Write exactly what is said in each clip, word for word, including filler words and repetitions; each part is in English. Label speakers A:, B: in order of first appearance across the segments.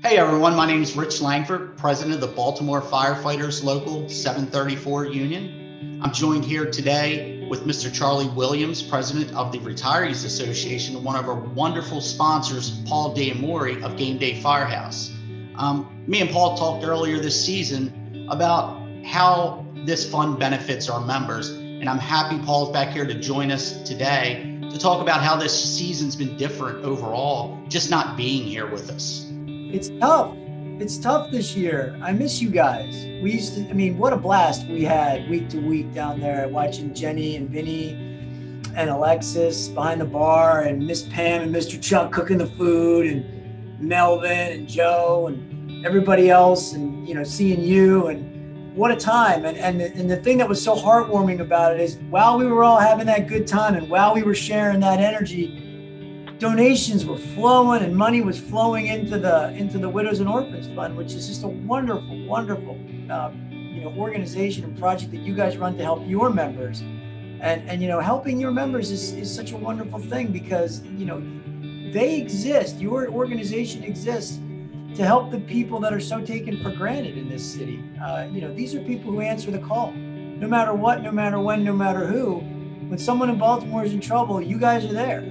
A: Hey everyone, my name is Rich Langford, president of the Baltimore Firefighters Local seven thirty-four Union. I'm joined here today with Mister Charlie Williams, president of the Retirees Association, and one of our wonderful sponsors, Paul D'Amore of Game Day Firehouse. Um, me and Paul talked earlier this season about how this fund benefits our members, and I'm happy Paul's back here to join us today to talk about how this season's been different overall, just not being here with us.
B: It's tough. It's tough this year. I miss you guys. We used to, I mean, what a blast we had week to week down there watching Jenny and Vinny and Alexis behind the bar, and Miss Pam and Mister Chuck cooking the food, and Melvin and Joe and everybody else, and, you know, seeing you, and what a time. And, and, the, and the thing that was so heartwarming about it is while we were all having that good time and while we were sharing that energy, donations were flowing and money was flowing into the into the Widows and Orphans Fund, which is just a wonderful, wonderful, uh, you know, organization and project that you guys run to help your members. And and you know, helping your members is is such a wonderful thing because, you know, they exist. Your organization exists to help the people that are so taken for granted in this city. Uh, you know, these are people who answer the call, no matter what, no matter when, no matter who. When someone in Baltimore is in trouble, you guys are there.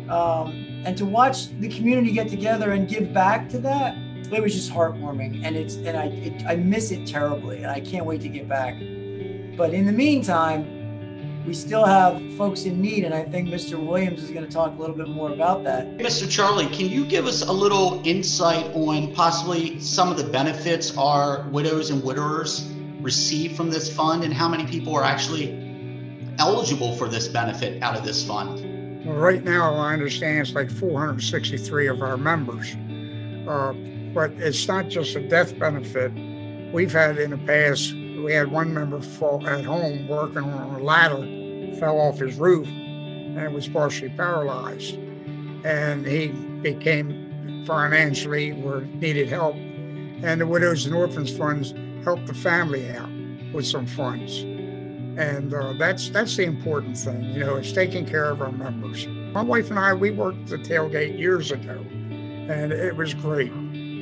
B: Um, and to watch the community get together and give back to that, it was just heartwarming, and it's and I it, I miss it terribly, and I can't wait to get back. But in the meantime, we still have folks in need, and I think Mister Williams is going to talk a little bit more about that.
A: Mister Charlie, can you give us a little insight on possibly some of the benefits our widows and widowers receive from this fund, and how many people are actually eligible for this benefit out of this fund?
C: Well, right now, I understand it's like four hundred sixty-three of our members, uh, but it's not just a death benefit. We've had in the past, we had one member fall at home working on a ladder, fell off his roof, and was partially paralyzed. And he became financially or needed help. And the Widows and Orphans Funds helped the family out with some funds. And uh, that's that's the important thing, you know, it's taking care of our members. My wife and I, we worked the tailgate years ago, and it was great.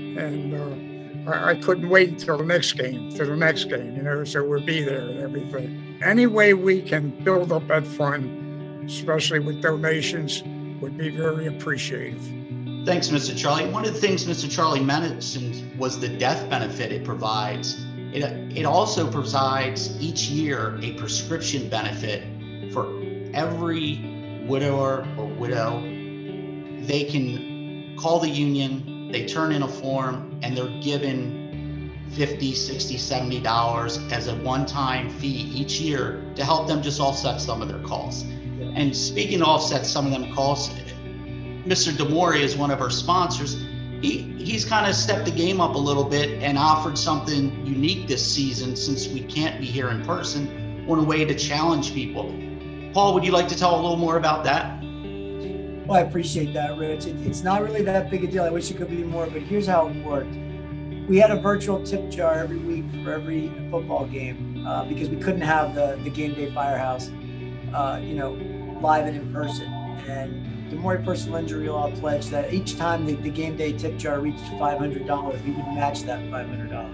C: And uh, I, I couldn't wait until the next game, to the next game, you know, so we'll be there and everything. Any way we can build up that fund, especially with donations, would be very appreciative.
A: Thanks, Mister Charlie. One of the things Mister Charlie mentioned was the death benefit it provides. It, it also provides each year a prescription benefit for every widower or widow. They can call the union, they turn in a form, and they're given fifty, sixty, seventy dollars as a one-time fee each year to help them just offset some of their costs. And speaking of offset some of them costs, Mister D'Amore is one of our sponsors. He, he's kind of stepped the game up a little bit and offered something unique this season, since we can't be here in person, on a way to challenge people. Paul, would you like to tell a little more about that?
B: Well, I appreciate that, Rich. It, it's not really that big a deal. I wish it could be more, but here's how it worked. We had a virtual tip jar every week for every football game uh, because we couldn't have the, the Game Day Firehouse, uh, you know, live and in person. And D'Amore Personal Injury Law pledged that each time the, the Game Day tip jar reached five hundred dollars, we would match that five hundred dollars.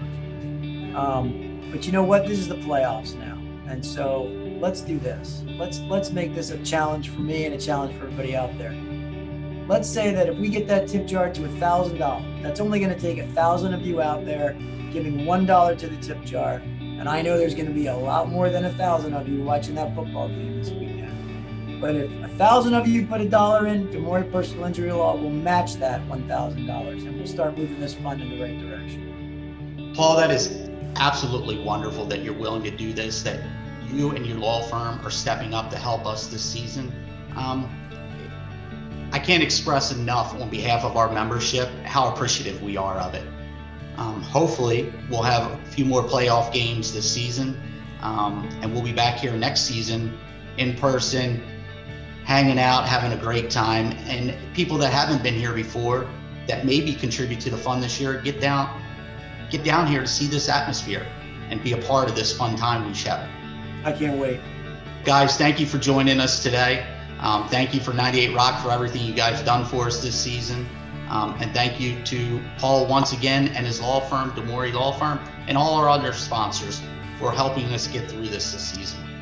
B: Um, but you know what? This is the playoffs now. And so let's do this. Let's let's make this a challenge for me and a challenge for everybody out there. Let's say that if we get that tip jar to one thousand dollars, that's only going to take one thousand of you out there giving one dollar to the tip jar. And I know there's going to be a lot more than one thousand of you watching that football game this weekend. But if a thousand of you put a dollar in, D'Amore Personal Injury Law will match that one thousand dollars, and we'll start moving this fund in the right direction.
A: Paul, that is absolutely wonderful that you're willing to do this, that you and your law firm are stepping up to help us this season. Um, I can't express enough on behalf of our membership how appreciative we are of it. Um, hopefully, we'll have a few more playoff games this season, um, and we'll be back here next season in person, hanging out, having a great time. And people that haven't been here before, that maybe contribute to the fund this year, get down, get down here to see this atmosphere and be a part of this fun time we share.
B: I can't wait.
A: Guys, thank you for joining us today. Um, thank you for ninety-eight Rock for everything you guys done for us this season. Um, and thank you to Paul once again and his law firm, DeMori Law Firm, and all our other sponsors for helping us get through this this season.